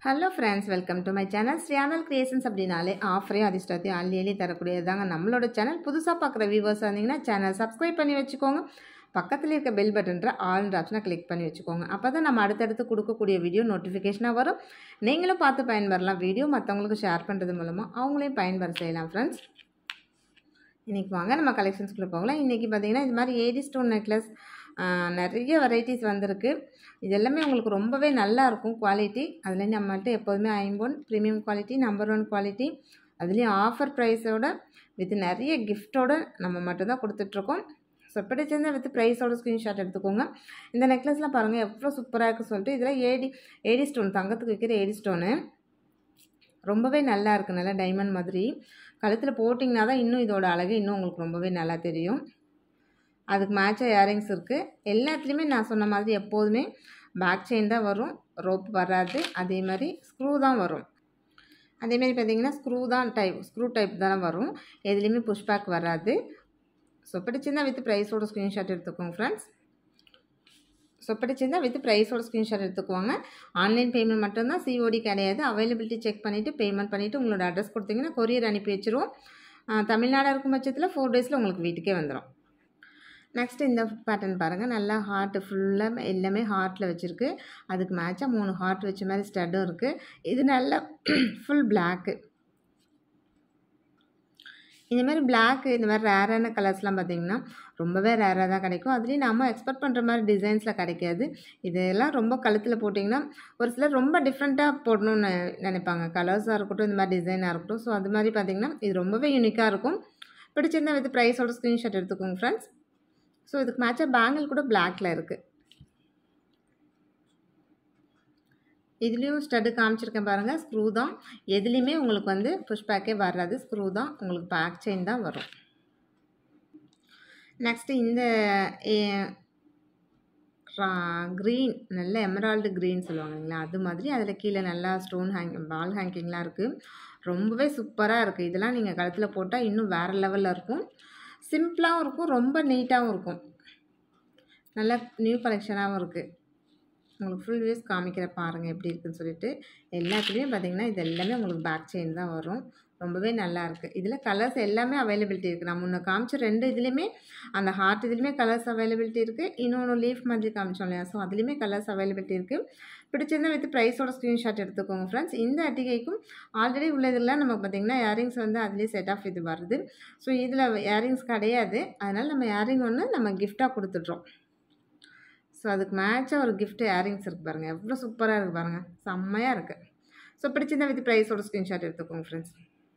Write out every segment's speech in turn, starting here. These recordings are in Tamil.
Hello friends, welcome to my channel. Sriyanal Creations அப்படின்னாலே ஆஃபரையும் அதிர்ஷ்டத்தையும் அள்ளி தரக்கூடியது தாங்க நம்மளோட சேனல். புதுசாக பார்க்குற வியூவர்ஸ் வந்தீங்கன்னா சேனல் சப்ஸ்கிரைப் பண்ணி வச்சுக்கோங்க. பக்கத்தில் இருக்க பெல் பட்டன்ற ஆல்ன்ற ஆப்ஷனை கிளிக் பண்ணி வச்சுக்கோங்க. அப்போ தான் நம்ம அடுத்தடுத்து கொடுக்கக்கூடிய வீடியோ நோட்டிஃபிகேஷனாக வரும். நீங்களும் பார்த்து பயன்பெறலாம். வீடியோ மற்றவங்களுக்கு ஷேர் பண்ணுறது மூலமாக அவங்களையும் பயன்பெற செய்யலாம். ஃப்ரெண்ட்ஸ், இன்றைக்கி வாங்க நம்ம கலெக்ஷன்ஸ்குள்ளே போகலாம். இன்றைக்கி பார்த்திங்கன்னா இது மாதிரி ஏடி ஸ்டோன் நெக்லஸ் நிறைய வெரைட்டிஸ் வந்திருக்கு. இது எல்லாமே உங்களுக்கு ரொம்பவே நல்லாயிருக்கும் குவாலிட்டி. அதில் நம்மள்ட்ட எப்போதுமே ஐம்பொன் ப்ரீமியம் குவாலிட்டி, நம்பர் 1 குவாலிட்டி, அதுலேயும் ஆஃபர் ப்ரைஸோட வித் நிறைய கிஃப்டோடு நம்ம மட்டும்தான் கொடுத்துட்ருக்கோம். ஸோ பிடிச்சிருந்தா வித் ப்ரைஸோட ஸ்க்ரீன்ஷாட் எடுத்துக்கோங்க. இந்த நெக்லஸ்லாம் பாருங்கள் எவ்வளோ சூப்பராக இருக்குது சொல்லிட்டு. இதில் ஏடி ஸ்டோன், தங்கத்துக்கு வைக்கிற ஏடி ஸ்டோனு ரொம்பவே நல்லா இருக்குது. நல்லா டைமண்ட் மாதிரி கழுத்தில் போட்டிங்கன்னா தான் இன்னும் இதோட அழகு இன்னும் உங்களுக்கு ரொம்பவே நல்லா தெரியும். அதுக்கு மேட்சாக இயரிங்ஸ் இருக்குது. எல்லாத்துலேயுமே நான் சொன்ன மாதிரி எப்போதுமே பேக் செயின் தான் வரும், ரோப் வராது. அதே மாதிரி ஸ்க்ரூ தான் வரும். அதேமாரி பார்த்திங்கன்னா ஸ்க்ரூ டைப் தானே வரும். எதுலேயுமே புஷ் பேக் வராது. ஸோ பிடிச்சிருந்தா வித் ப்ரைஸோட ஸ்க்ரீன்ஷாட் எடுத்துக்கோங்க ஃப்ரெண்ட்ஸ். ஸோ பிடிச்சிருந்தா வித் ப்ரைஸோட ஸ்க்ரீன்ஷாட் எடுத்துக்குவாங்க. ஆன்லைன் பேமெண்ட் மட்டும்தான், சிஓடி கிடையாது. அவைலபிலிட்டி செக் பண்ணிவிட்டு பேமெண்ட் பண்ணிவிட்டு உங்களோட அட்ரஸ் கொடுத்தீங்கன்னா கொரியர் அனுப்பி வச்சுருவோம். தமிழ்நாடு இருக்கும் பட்சத்தில் 4 டேஸில் உங்களுக்கு வீட்டுக்கே வந்துடும். நெக்ஸ்ட்டு இந்த பேட்டர்ன் பாருங்கள். நல்லா ஹார்ட்டு ஃபுல்லாக எல்லாமே ஹார்ட்டில் வச்சுருக்கு. அதுக்கு மேட்சாக 3 ஹார்ட் வச்ச மாதிரி ஸ்டட்டும் இருக்குது. இது நல்லா ஃபுல் பிளாக்கு. இந்த மாதிரி பிளாக்கு, இந்த மாதிரி ரேரான கலர்ஸ்லாம் பார்த்திங்கன்னா ரொம்பவே ரேராக தான் கிடைக்கும். அதுலேயும் நம்ம எக்ஸ்பெக்ட் பண்ணுற மாதிரி டிசைன்ஸில் கிடைக்காது. இதெல்லாம் ரொம்ப கழுத்தில் போட்டிங்கன்னா ஒரு சிலர் ரொம்ப டிஃப்ரெண்ட்டாக போடணும்னு நினைப்பாங்க. கலர்ஸாக இருக்கட்டும், இந்த மாதிரி டிசைனாக இருக்கட்டும். ஸோ அது மாதிரி பார்த்திங்கன்னா இது ரொம்பவே யூனிக்காக இருக்கும். பிடிச்சிருந்தா வித் ப்ரைஸோட ஸ்க்ரீன்ஷாட் எடுத்துக்கோங்க ஃப்ரெண்ட்ஸ். ஸோ இதுக்கு மேட்சாக பேங்கிள் கூட பிளாக்கில் இருக்குது. இதுலேயும் ஸ்டட்டு காமிச்சிருக்கேன் பாருங்கள். ஸ்க்ரூ தான். எதுலேயுமே உங்களுக்கு வந்து புஷ் பேக்கே வராது. ஸ்க்ரூ தான். உங்களுக்கு பேக் செயின் தான் வரும். நெக்ஸ்ட்டு இந்த க்ரீன், நல்ல எமரால்டு க்ரீன் சொல்லுவாங்க இல்லைங்களா, அது மாதிரி அதில் கீழே நல்லா ஸ்டோன் பால் ஹேங்கிங்லாம் இருக்குது. ரொம்பவே சூப்பராக இருக்குது. இதெல்லாம் நீங்கள் கழுத்தில் போட்டால் இன்னும் வேறு லெவலில் இருக்கும். சிம்பிளாகவும் இருக்கும், ரொம்ப நீட்டாகவும் இருக்கும். நல்லா நியூ கலெக்ஷனாகவும் இருக்குது. உங்களுக்கு ஃபுல் வியூஸ் காமிக்கிற பாருங்கள் எப்படி இருக்குதுன்னு சொல்லிட்டு. எல்லாத்துலேயும் பார்த்திங்கன்னா இது எல்லாமே உங்களுக்கு பேக் செயின் தான் வரும். ரொம்பவே நல்லாயிருக்கு. இதில் கலர்ஸ் எல்லாமே அவைலபிலிட்டி இருக்குது. நான் முன்ன காமிச்ச 2 இதுலேயுமே அந்த ஹார்ட் இதுலேயுமே கலர்ஸ் அவைலபிலிட்டி இருக்குது. இன்னொன்று லீஃப் மாதிரி காமிச்சோம் இல்லையா, ஸோ அதுலேயுமே கலர்ஸ் அவைலபிலிட்டி இருக்குது. பிடிச்சிருந்தா வித் ப்ரைஸோட ஸ்க்ரீன்ஷாட் எடுத்துக்கோங்க ஃப்ரெண்ட்ஸ். இந்த அட்டிகைக்கும் ஆல்ரெடி உள்ளதெல்லாம் நம்ம பார்த்திங்கன்னா இயரிங்ஸ் வந்து அதுலேயே செட் ஆஃப் இது வருது. ஸோ இதில் இயரிங்ஸ் கிடையாது. அதனால் நம்ம இயரிங் ஒன்று நம்ம கிஃப்டாக கொடுத்துட்றோம். ஸோ அதுக்கு மேட்சாக ஒரு கிஃப்ட் இயரிங்ஸ் இருக்குது பாருங்கள். எவ்வளோ சூப்பராக இருக்குது பாருங்கள். செம்மையாக இருக்குது. ஸோ பிடிச்சிருந்தா வித் ப்ரைஸோட ஸ்க்ரீன்ஷாட் எடுத்துக்கோங்க ஃப்ரெண்ட்ஸ்.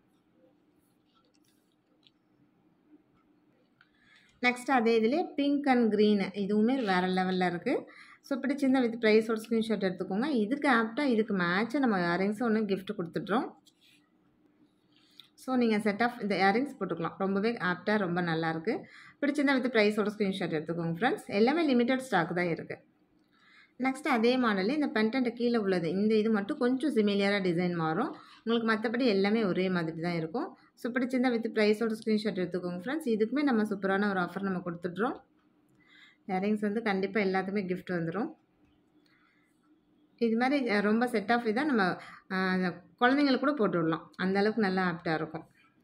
நெக்ஸ்ட் அதே இதிலே பிங்க் அண்ட் க்ரீனு, இதுவுமே வேறு லெவலில் இருக்குது. ஸோ பிடிச்சிருந்தா வித் ப்ரைஸோட ஸ்க்ரீன்ஷாட் எடுத்துக்கோங்க. இதுக்கு ஆப்டாக இதுக்கு மேட்சாக நம்ம இயரிங்ஸும் ஒன்று கிஃப்ட் கொடுத்துட்றோம். ஸோ நீங்கள் செட் ஆஃப் இந்த இயரிங்ஸ் போட்டுக்கலாம். ரொம்பவே ஆப்டாக ரொம்ப நல்லாயிருக்கு. பிடிச்சிருந்தா வித் ப்ரைஸோட ஸ்க்ரீன்ஷாட் எடுத்துக்கோங்க ஃப்ரெண்ட்ஸ். எல்லாமே லிமிட்டட் ஸ்டாக் தான் இருக்குது. நெக்ஸ்ட்டு அதே மாடலில் இந்த பென்டென்ட் கீழே உள்ளது, இந்த இது மட்டும் கொஞ்சம் சிமிலியராக டிசைன் மாறும். உங்களுக்கு மற்றபடி எல்லாமே ஒரே மாதிரி தான் இருக்கும். ஸோ பிடிச்சிருந்தா வித் ப்ரைஸோட ஸ்க்ரீன்ஷாட் எடுத்துக்கோங்க ஃப்ரெண்ட்ஸ். இதுக்குமே நம்ம சூப்பரான ஒரு ஆஃபர் நம்ம கொடுத்துட்றோம். இயரிங்ஸ் வந்து கண்டிப்பாக எல்லாத்துக்குமே கிஃப்ட் வந்துடும். இது மாதிரி ரொம்ப செட் ஆஃப் இதாக நம்ம குழந்தைங்களுக்கு கூட போட்டு விடலாம். அந்தளவுக்கு நல்லா ஆப்டாக இருக்கும்.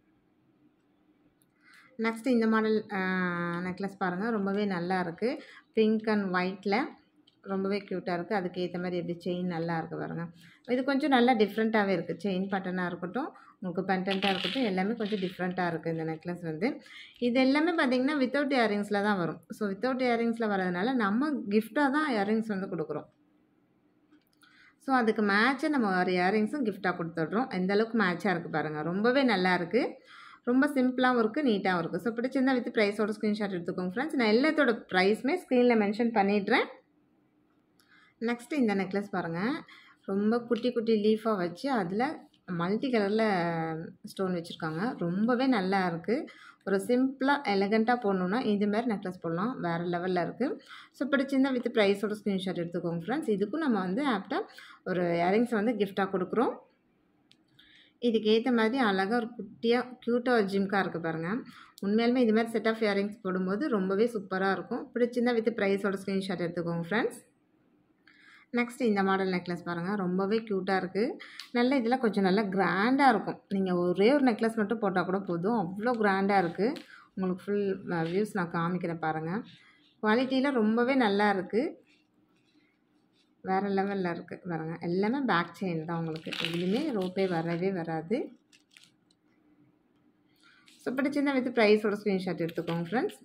நெக்ஸ்ட்டு இந்த மாடல் நெக்லஸ் பாருங்கள். ரொம்பவே நல்லா இருக்குது. பிங்க் அண்ட் ஒயிட்டில் ரொம்பவே க்யூட்டாக இருக்குது. அதுக்கு ஏற்ற மாதிரி எப்படி செயின் நல்லா இருக்குது பாருங்கள். இது கொஞ்சம் நல்லா டிஃப்ரெண்ட்டாகவே இருக்குது. செயின் பட்டனாக இருக்கட்டும், உங்களுக்கு பென்டென்ட்டாக இருக்கட்டும், எல்லாமே கொஞ்சம் டிஃப்ரெண்ட்டாக இருக்குது இந்த நெக்லஸ் வந்து. இது எல்லாமே பார்த்திங்கன்னா வித்தவுட் இயரிங்ஸில் தான் வரும். ஸோ வித்தவுட் இயரிங்ஸில் வரதுனால நம்ம கிஃப்டாக தான் இயரிங்ஸ் வந்து கொடுக்குறோம். ஸோ அதுக்கு மேட்சாக நம்ம ஒரு இயரிங்ஸும் கிஃப்டாக கொடுத்துட்றோம். எந்தளவுக்கு மேட்சாக இருக்குது பாருங்கள். ரொம்பவே நல்லா இருக்குது. ரொம்ப சிம்பிளாகவும் இருக்குது, நீட்டாகவும் இருக்குது. ஸோ பிடிச்சிருந்தா வித் ப்ரைஸோட ஸ்க்ரீன்ஷாட் எடுத்துக்கோங்க ஃப்ரெண்ட்ஸ். நான் எல்லாத்தோட ப்ரைஸுமே ஸ்க்ரீனில் மென்ஷன் பண்ணிடுறேன். நெக்ஸ்ட்டு இந்த நெக்லஸ் பாருங்கள். ரொம்ப குட்டி குட்டி லீஃபாக வச்சு அதில் மல்டி கலரில் ஸ்டோன் வச்சுருக்காங்க. ரொம்பவே நல்லா இருக்குது. ஒரு சிம்பிளாக எலகண்ட்டாக போடணுன்னா இது மாதிரி நெக்லஸ் போடலாம். வேறு லெவலில் இருக்குது. ஸோ பிடிச்சிருந்தா வித் ப்ரைஸோட ஸ்க்ரீன்ஷாட் எடுத்துக்கோங்க ஃப்ரெண்ட்ஸ். இதுக்கும் நம்ம வந்து ஆப்டாக ஒரு இயரிங்ஸ் வந்து கிஃப்டாக கொடுக்குறோம். இதுக்கு ஏற்ற மாதிரி அழகாக ஒரு குட்டியாக க்யூட்டாக ஒரு ஜிம்காக இருக்குது பாருங்கள். உண்மையாலுமே இது மாதிரி செட் ஆஃப் இயரிங்ஸ் போடும்போது ரொம்பவே சூப்பராக இருக்கும். பிடிச்சிருந்தா வித் ப்ரைஸோட ஸ்க்ரீன்ஷாட் எடுத்துக்கோங்க ஃப்ரெண்ட்ஸ். நெக்ஸ்ட் இந்த மாடல் நெக்லஸ் பாருங்கள், ரொம்பவே க்யூட்டாக இருக்குது. நல்ல இதில் கொஞ்சம் நல்லா கிராண்டாக இருக்கும். நீங்கள் ஒரே ஒரு நெக்லஸ் மட்டும் போட்டால் கூட போதும், அவ்வளோ கிராண்டாக இருக்குது. உங்களுக்கு ஃபுல் வியூஸ் நான் காமிக்கிறேன் பாருங்கள். குவாலிட்டியில் ரொம்பவே நல்லா இருக்குது, வேறு லெவலில் இருக்குது பாருங்கள். எல்லாமே பேக் செயின் தான், உங்களுக்கு எதுலேயுமே ரோப்பே வரவே வராது. ஸோ பிடிச்சிருந்தா வித் ப்ரைஸோட ஸ்க்ரீன்ஷாட் எடுத்துக்கோங்க ஃப்ரெண்ட்ஸ்.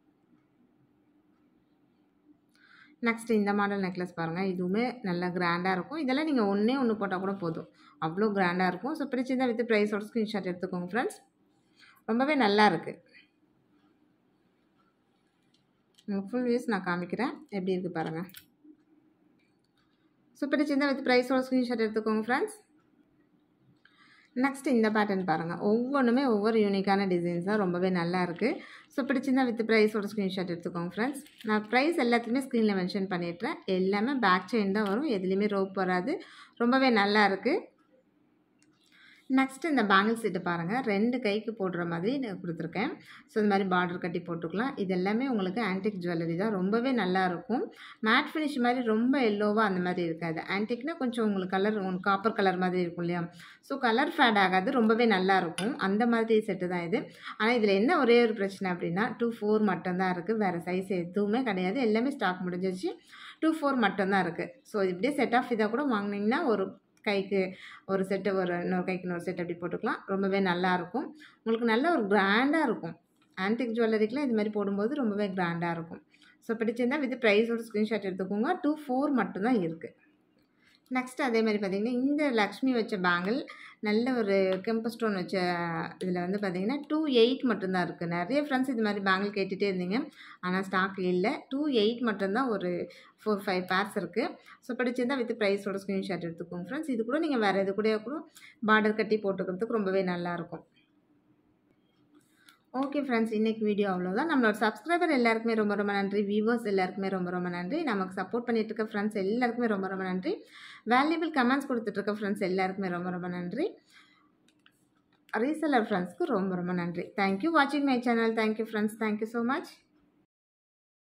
நெக்ஸ்ட் இந்த மாடல் நெக்லஸ் பாருங்கள், இதுவுமே நல்லா கிராண்டாக இருக்கும். இதெல்லாம் நீங்கள் ஒன்று போட்டால் கூட போதும், அவ்வளோ கிராண்டாக இருக்கும். ஸோ பிடிச்சிருந்தா வித் ப்ரைஸோட ஸ்க்ரீன்ஷாட் எடுத்துக்கோங்க ஃப்ரெண்ட்ஸ். ரொம்பவே நல்லா இருக்குது. உங்களுக்கு ஃபுல் வியூஸ் நான் காமிக்கிறேன், எப்படி இருக்குது பாருங்கள். ஸோ பிடிச்சிருந்தா வித் ப்ரைஸோட ஸ்க்ரீன்ஷாட் எடுத்துக்கோங்க ஃப்ரெண்ட்ஸ். நெக்ஸ்ட் இந்த பேட்டர்ன் பாருங்கள், ஒவ்வொன்றுமே ஒவ்வொரு யூனிக்கான டிசைன்ஸாக ரொம்பவே நல்லா இருக்குது. ஸோ பிடிச்சிருந்தா வித் ப்ரைஸோட ஸ்க்ரீன்ஷாட் எடுத்துக்கோங்க ஃப்ரெண்ட்ஸ். நான் ப்ரைஸ் எல்லாத்தையுமே ஸ்க்ரீனில் மென்ஷன் பண்ணிடுறேன். எல்லாமே பேக் செயின் தான் வரும், எதுலேயுமே ரோப் வராது. ரொம்பவே நல்லா இருக்குது. நெக்ஸ்ட்டு இந்த பேங்கிள் செட்டு பாருங்கள், 2 கைக்கு போடுற மாதிரி நான் கொடுத்துருக்கேன். ஸோ இந்த மாதிரி பார்டர் கட்டி போட்டுக்கலாம். இது எல்லாமே உங்களுக்கு ஆன்டிக் ஜுவல்லரி தான், ரொம்பவே நல்லாயிருக்கும். மேட் ஃபினிஷ் மாதிரி ரொம்ப எல்லோவாக அந்த மாதிரி இருக்காது. ஆன்டிக்னால் கொஞ்சம் உங்களுக்கு கலர் காப்பர் கலர் மாதிரி இருக்கும் இல்லையா, ஸோ கலர் ஃபேட் ஆகாது, ரொம்பவே நல்லாயிருக்கும். அந்த மாதிரி செட்டு தான் இது. ஆனால் இதில் என்ன ஒரே ஒரு பிரச்சனை அப்படின்னா 2-4 மட்டும்தான் இருக்குது, வேறு சைஸ் எதுவுமே கிடையாது. எல்லாமே ஸ்டாக் முடிஞ்சிச்சு, 2-4 மட்டும்தான் இருக்குது. ஸோ இப்படியே செட் ஆஃப் இதாக கூட வாங்கினீங்கன்னா ஒரு கைக்கு ஒரு செட்டு, இன்னொரு கைக்கு இன்னொரு செட் அப்படி போட்டுக்கலாம். ரொம்பவே நல்லாயிருக்கும், உங்களுக்கு நல்ல ஒரு கிராண்டாக இருக்கும். ஆன்டிக் ஜுவல்லரிக்கெலாம் இது மாதிரி போடும்போது ரொம்பவே கிராண்டாக இருக்கும். ஸோ பிடிச்சிருந்தால் வித் ப்ரைஸோட ஸ்க்ரீன்ஷாட் எடுத்துக்கோங்க. 2-4 மட்டும்தான் இருக்குது. நெக்ஸ்ட் அதே மாதிரி பார்த்திங்கன்னா இந்த லக்ஷ்மி வச்ச பேங்கிள், நல்ல ஒரு கெம்பு ஸ்டோன் வச்ச இதில் வந்து பார்த்திங்கன்னா 2-8 மட்டும்தான் இருக்குது. நிறைய ஃப்ரெண்ட்ஸ் இது மாதிரி பேங்கிள் கேட்டுகிட்டே இருந்தீங்க, ஆனால் ஸ்டாக் இல்லை. 2-8 மட்டும்தான், ஒரு 4-5 பேர்ஸ் இருக்குது. ஸோ பிடிச்சிருந்தால் வித் ப்ரைஸோட ஸ்க்ரீன்ஷாட் எடுத்துக்கோங்க ஃப்ரெண்ட்ஸ். இது கூட நீங்கள் வேறு எது கூட பார்டர் கட்டி போட்டுக்கிறதுக்கு ரொம்பவே நல்லாயிருக்கும். ஓகே ஃப்ரெண்ட்ஸ், இன்றைக்கி வீடியோ அவ்வளோதான். நம்மளோட சப்ஸ்கிரைபர் எல்லாருக்குமே ரொம்ப ரொம்ப நன்றி. வியூவர்ஸ் எல்லாருக்குமே ரொம்ப ரொம்ப நன்றி. நமக்கு சப்போர்ட் பண்ணிட்டு இருக்க ஃப்ரெண்ட்ஸ் எல்லாருக்குமே ரொம்ப ரொம்ப நன்றி. வேல்யூபிள் கமெண்ட்ஸ் கொடுத்துட்ருக்க ஃப்ரெண்ட்ஸ் எல்லாருக்குமே ரொம்ப ரொம்ப நன்றி. ரீசெல்லர் ஃப்ரெண்ட்ஸ்க்கு ரொம்ப ரொம்ப நன்றி. தேங்க்யூ வாட்சிங் my channel. Thank you friends, thank you so much.